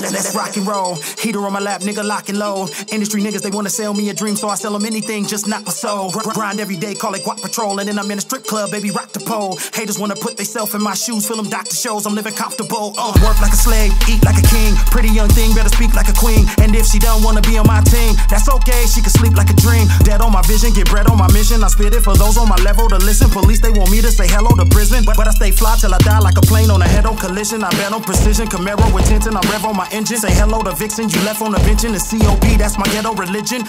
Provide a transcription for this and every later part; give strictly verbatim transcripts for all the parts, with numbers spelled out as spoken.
Let's rock and roll. Heater on my lap, nigga, lock and load. Industry niggas, they wanna sell me a dream, so I sell them anything, just not my soul. Grind every day, call it Guap Patrol, and then I'm in a strip club, baby, rock the pole. Haters wanna put theyself in my shoes, fill them doctor shows, I'm living comfortable. Uh, work like a slave, eat like a king. Pretty young thing, better speak like a queen. And if she don't wanna be on my team, that's okay, she can sleep like a dream. Dead on my vision, get bread on my mission. I spit it for those on my level to listen. Police, they want me to say hello to prison, but, but I stay fly till I die like a plane on a head-on collision. I bet on precision, Camaro with tintin, I rev on my engine. Say hello to Vixen, you left on the bench in the C O B, that's my ghetto religion.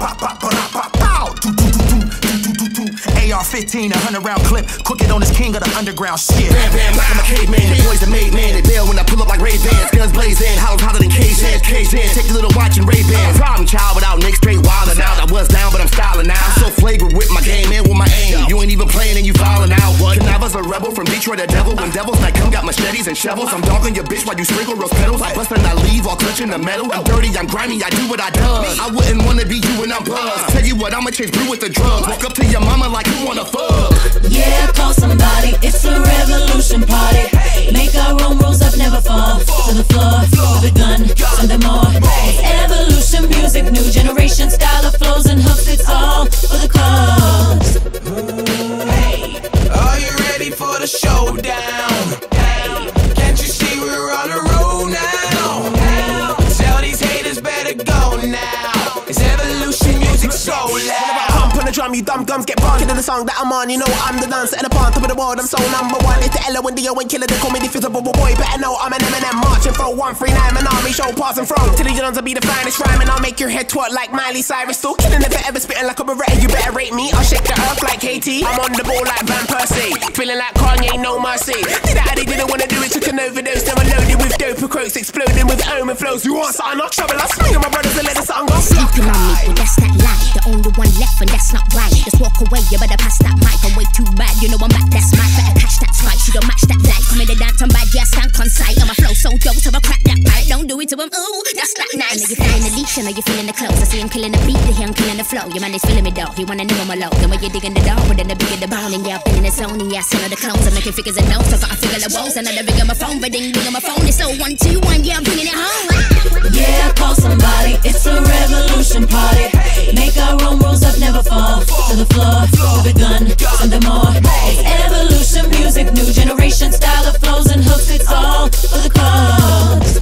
A R fifteen, a hundred round clip, cook it on this king of the underground shit. Bam bam, like I'm a caveman, the boys are made man. They bail when I pull up like Ray-Bans, guns blazing, hollows hotter than K-Zans, K-Zans, take your little watch and Ray-Bans. Problem child without Nick, straight wildin' out. I was down, but I'm styling now. I'm so flagrant with my game and with my aim. You ain't even playing and you fouling out. What? Canava's a rebel from Detroit, the devil. When devils like come, got machetes and shovels. I'm dogging your bitch while you sprinkle rose petals. I bust and I leave all clutching the metal. I'm dirty, I'm grimy, I do what I does. I wouldn't wanna be you when I'm buzzed. Tell you what, I'ma chase blue with the drugs. Walk up to your mama like you wanna fuck. Yeah, call somebody, it's a revolution party. Make our own rules up, never fall to the floor, with a gun, something more. It's evolution music, new generation style of flows and hooks, it's all for the cause. Hey, are you ready for the showdown? Hey, can't you see we're on the road now? Hey, tell these haters better go now. It's evolution music so loud. On the drum, you dumb gums get bumped into the song that I'm on. You know I'm the dancer and the part top of the world. I'm so number one. It's the L O and D O and killer. They call me the physical boy. Better know I'm an Eminem marching for one three nine. An army show pass and throw to the youngs. I'll be the finest rhyme and I'll make your head twirl like Miley Cyrus. Still killing if ever spitting like a Beretta. You better rate me. I'll shake the earth like K T. I'm on the ball like Van Persie. Feeling like Kanye, no mercy. Did that? They didn't wanna do it. Took an overdose. They were loaded with dope quotes, exploding with omen flows. You want something? Not trouble. I'll swing on my brothers and let the song go. Sleeping on me, but that's that lie. The only one left and that's not right. Just walk away, you better pass that mic. I'm way too bad, you know I'm back, that's my better catch that spike. You don't match that light. Come in the dance, I'm bad, yeah, stank on sight. And my flow so dope, so I crack that pipe. Don't do it to him, ooh, that's that nice. I know you're feeling the leash, I know you're feeling the clothes. I see him killing the beat, I hear him killing the flow. Your man is feeling me though, he wanna know I'm alone. The way you're digging the door, but then the bigger the bone. And yeah, I've been in the zone, and yeah, I of the clones. I'm making figures and notes, I gotta figure the woes. Another ring on my phone, but ding, ding on my phone. It's so one, two, one, yeah, I'm bringing it home. Yeah, call somebody, it's a revolution party. Make our own rules up, never fall to the floor, with a gun, something more. It's evolution music, new generation style of flows and hooks, it's all for the cause.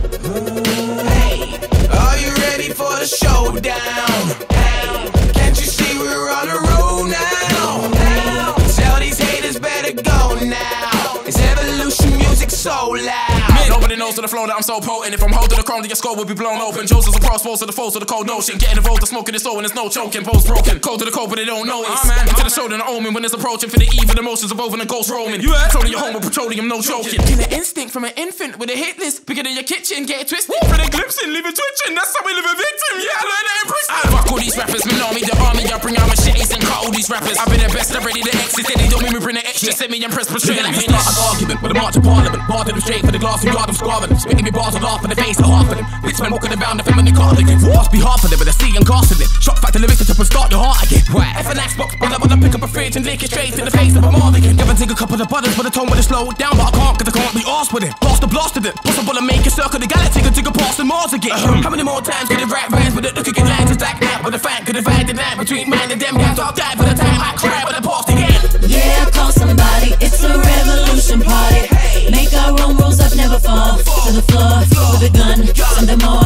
Hey, are you ready for the showdown? Hey, can't you see we're on the road now? Hey, tell these haters better go now. It's evolution music so loud. Nobody knows to the flow that I'm so potent. If I'm holding the chrome, then your skull will be blown open. Joseph's a crossbows to the foes of the cold notion. Getting involved, the smoking is slow and there's no choking. Bones broken, cold to the cold, but they don't notice. Oh, man. Into the shoulder, the omen when it's approaching. For the evil emotions of over and ghost roaming. You heard? Controlling your home with petroleum, no joking. Killing instinct from an infant with a hit list. Bigger than your kitchen, get it twisted. For the glimpsing, leave it twitching. That's how we live a victim. Yeah, I learned that in prison. I fuck all these rappers, me know me, the army. I bring out machetes and cut all these rappers. I've been the best, I'm ready to exit. They don't make me bring the extra. Set me impressed, but straight like start an argument with a march of parliament. Part of them straight for the glass and guard them squabbling. Spitting me bars and laugh in the face of half of them. Bitch men walking around the feminine cardigans. Must be half of them, but I see and casting it. Shock factor lyrics up and start your heart again. Why? F an Xbox, but I wanna pick up a fridge and lick it straight in the face of a Mardigan. Never take a couple of butters, but the tone with it slow down. But I can't, cause I can't be arsed with it. Blast the blast of it. Possible to make a circle the galactic and take a pass to Mars again. Uh-huh. How many more times could it rap bands with it? Look at your lines, it's like that. With a fan could divide the night between man and them guys. I'll die for the time I cry, but I passed again. Yeah, call somebody, it's a revolution party. Make our own rules up, never fall to the floor, with a gun, something more.